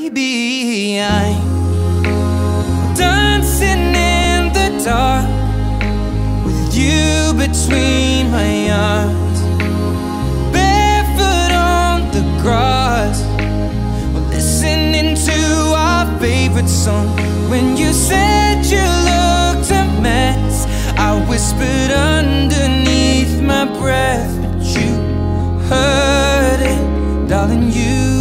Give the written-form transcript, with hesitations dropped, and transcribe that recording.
baby, I'm dancing in the dark with you between my arms, barefoot on the grass, we're listening to our favorite song. When you said you looked a mess, I whispered underneath my breath, but you heard it, darling, you